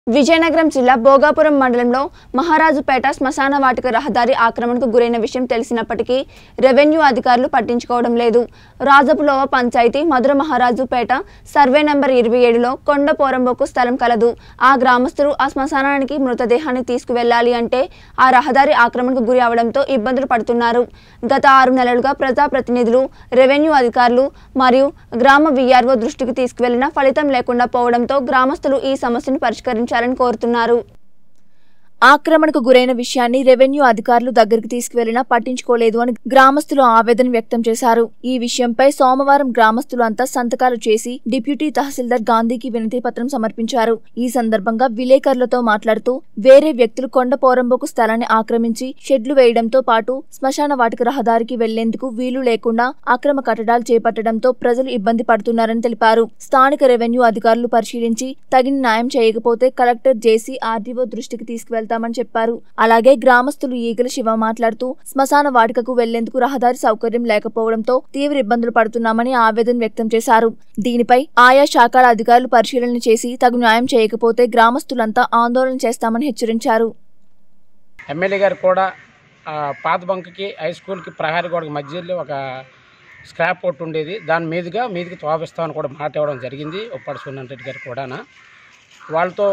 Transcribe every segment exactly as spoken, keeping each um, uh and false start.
విజయనగరం జిల్లా భోగాపురం మండలంలో మహారాజుపేట శ్మశాన వాటిక రహదారి ఆక్రమణకు గురైన విషయం తెలిసినప్పటికీ రెవెన్యూ అధికారులు పట్టించుకోవడం లేదు. రాజపులోవ పంచాయతీ మధుర మహారాజుపేట సర్వే నంబర్ ఇరవై ఏడులో కొండ పోరంబోకు స్థలం కలదు. ఆ గ్రామస్తులు ఆ శ్మశానానికి మృతదేహాన్ని తీసుకువెళ్లాలి అంటే ఆ రహదారి ఆక్రమణకు గురి అవడంతో ఇబ్బందులు పడుతున్నారు. గత ఆరు నెలలుగా ప్రజాప్రతినిధులు, రెవెన్యూ అధికారులు మరియు గ్రామ వీఆర్ఓ దృష్టికి తీసుకువెళ్లినా ఫలితం లేకుండా పోవడంతో గ్రామస్తులు ఈ సమస్యను పరిష్కరించారు కోరుతున్నారు. ఆక్రమణకు గురైన విషయాన్ని రెవెన్యూ అధికారులు దగ్గరికి తీసుకువెళ్లినా పట్టించుకోలేదు అని గ్రామస్తులు ఆవేదన వ్యక్తం చేశారు. ఈ విషయంపై సోమవారం గ్రామస్తులు అంతా సంతకాలు చేసి డిప్యూటీ తహసీల్దార్ గాంధీకి వినతి పత్రం సమర్పించారు. ఈ సందర్భంగా విలేకరులతో మాట్లాడుతూ వేరే వ్యక్తులు కొండ పోరంబోకు స్థలాన్ని ఆక్రమించి షెడ్లు వేయడంతో పాటు శ్మశాన వాటిక రహదారికి వెళ్లేందుకు వీలు లేకుండా అక్రమ కట్టడాలు చేపట్టడంతో ప్రజలు ఇబ్బంది పడుతున్నారని తెలిపారు. స్థానిక రెవెన్యూ అధికారులు పరిశీలించి తగిన న్యాయం చేయకపోతే కలెక్టర్ జేసీ ఆర్డీఓ దృష్టికి తీసుకువెళ్తారు ని చెప్పారు. అలాగే గ్రామస్తులు ఈగల శివ మాట్లాడుతూ శ్మశాన వాటికకు వెళ్లేందుకు రహదారి సౌకర్యం లేకపోవడంతో తీవ్ర ఇబ్బందులు పడుతున్నామని ఆవేదన వ్యక్తం చేశారు. దీనిపై ఆయా శాఖల అధికారులు పరిశీలన చేసి తగు న్యాయం చేయకపోతే గ్రామస్తులంతా ఆందోళన చేస్తామని హెచ్చరించారు. ఎమ్మెల్యే గారు కూడా పాత బంకుకి హై స్కూల్కి ప్రహారీ గోడకి మధ్యలో ఒక స్క్రాప్ ఒకటి ఉండేది, దాని మీదుగా మీదికి తోపిస్తామని కూడా మాట ఇవ్వడం జరిగింది. ఉప్పాడ సునీల్ రెడ్డి గారు కూడా వాళ్ళతో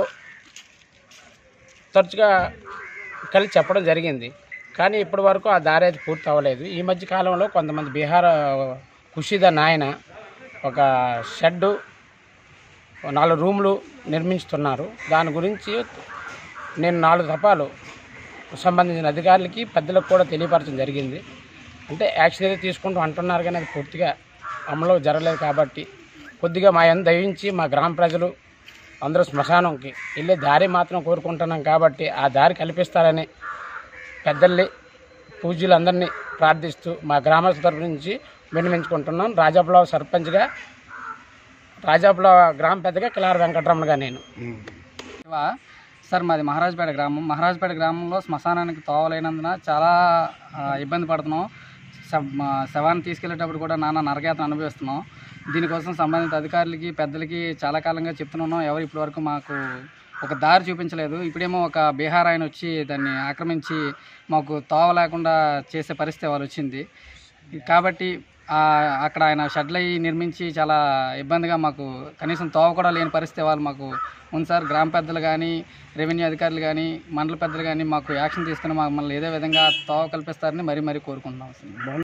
తరచుగా కలిసి చెప్పడం జరిగింది. కానీ ఇప్పటి వరకు ఆ దారి అయితే పూర్తి అవ్వలేదు. ఈ మధ్య కాలంలో కొంతమంది బీహార్ ఖుషీదా నాయన ఒక షెడ్డు నాలుగు రూములు నిర్మించుతున్నారు. దాని గురించి నేను నాలుగు దఫాలు సంబంధించిన అధికారులకి పెద్దలకు కూడా తెలియపరచడం జరిగింది. అంటే యాక్షన్ అయితే తీసుకుంటూ అంటున్నారు కానీ అది పూర్తిగా అమలు జరగలేదు. కాబట్టి కొద్దిగా మా ఎంత దయించి మా గ్రామ ప్రజలు అందరూ శ్మశానంకి వెళ్ళే దారి మాత్రం కోరుకుంటున్నాం. కాబట్టి ఆ దారి కల్పిస్తారని పెద్దల్ని పూజలందరినీ ప్రార్థిస్తూ మా గ్రామస్తుల తరపు నుంచి విన్నవించుకుంటున్నాం. రాజాపుల సర్పంచ్గా, రాజాపుల గ్రామ పెద్దగా కిలార వెంకటరమణగా నేను. సార్ మాది మహారాజుపేట గ్రామం. మహారాజుపేట గ్రామంలో శ్మశానానికి తోవలేనందున చాలా ఇబ్బంది పడుతున్నాం. శవాన్ని తీసుకెళ్లేటప్పుడు కూడా నానా నరకయాతన అనుభవిస్తున్నాం. దీనికోసం సంబంధిత అధికారులకి, పెద్దలకి చాలా కాలంగా చెప్తున్నాం. ఎవరు ఇప్పటి వరకు మాకు ఒక దారి చూపించలేదు. ఇప్పుడేమో ఒక బీహార్ ఆయన వచ్చి దాన్ని ఆక్రమించి మాకు తోవ లేకుండా చేసే పరిస్థితి వాళ్ళు వచ్చింది. కాబట్టి అక్కడ ఆయన షెడ్లు నిర్మించి చాలా ఇబ్బందిగా మాకు కనీసం తోవ కూడా లేని పరిస్థితి వాళ్ళు మాకు ఉంది సార్. గ్రామ పెద్దలు కానీ, రెవెన్యూ అధికారులు కానీ, మండల పెద్దలు కానీ మాకు యాక్షన్ తీసుకుని మమ్మల్ని ఏదో విధంగా తోవ కల్పిస్తారని మరీ మరీ కోరుకుంటున్నాం.